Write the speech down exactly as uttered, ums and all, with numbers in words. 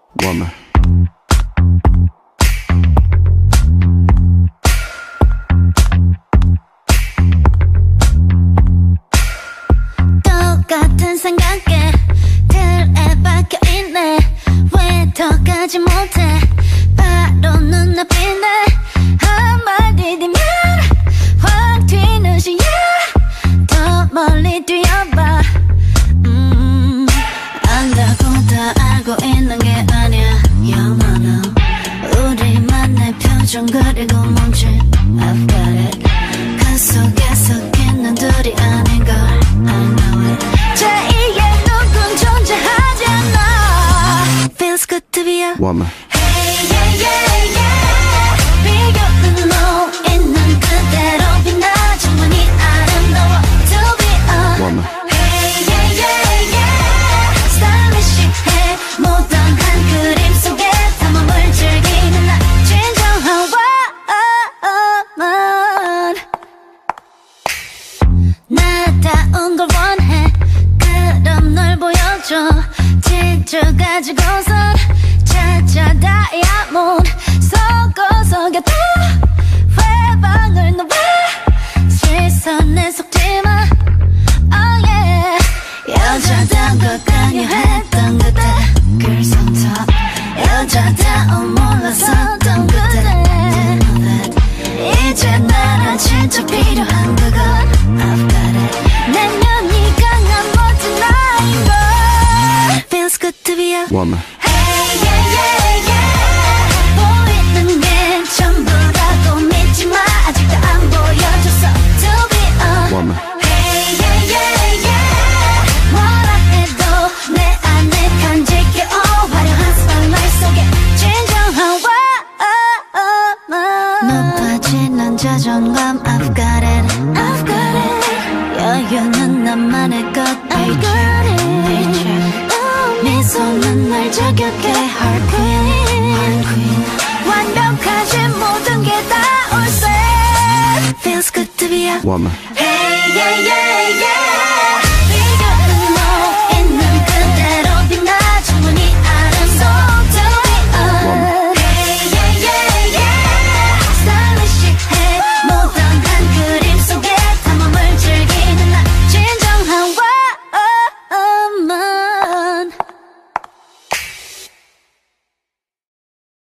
woman. 똑같은 생각에 틀에 박혀있네. 왜 더 가지 못해? 바로 눈앞이네. 한마디 뒤면 확 튀는 시야. 더 멀리 뛰어봐. 음, 안다고 다 알고 있는 게 아니야. You know, 우리만의 표정 그리고 몸짓 I've got it. 그 속에 섞이는 둘이 아닌 걸 I know it. 제이의 누군 존재하지 않아. Feels good to be a woman. Hey yeah yeah yeah. 비교는 너 있는 그대로 빛나. 충분히 아름다워 to be a woman. Hey yeah yeah yeah. 스타일리시해. 모던 한 그림 속에 탐험을 즐기는 나. 진정한 woman. 나다운 걸 원해. 그럼 널 보여줘. 질주 가지고선 찾아 다이아몬드. 섞어 곁도 회방을 놓아. 시선에 속지마. Oh yeah. 여자다운 걸 강요했던 그때 Girls on top. 여자다운 몰랐었던 그때 Didn't know that. 이제 나랑 진짜 필요한 그건 I've got it. 내면이 강한 멋진 나인 걸. Feels good to be a woman. Hey yeah yeah yeah. 보이는 게 전부라고 믿지 마. 아직도 안 보여줬어 to be a woman. Hey yeah yeah yeah. 뭐라 해도 내 안에 간직해. oh. 화려한 spotlight 속에 진정한 woman. 높아지는 자존감 I've got it. I've got it. 여유는 나만의 것 I've got it. 미소는 날 저격해 Heart Queen. Heart Queen. 완벽하지 모든 게 다 올세. Feels good to be a woman. Hey yeah yeah yeah.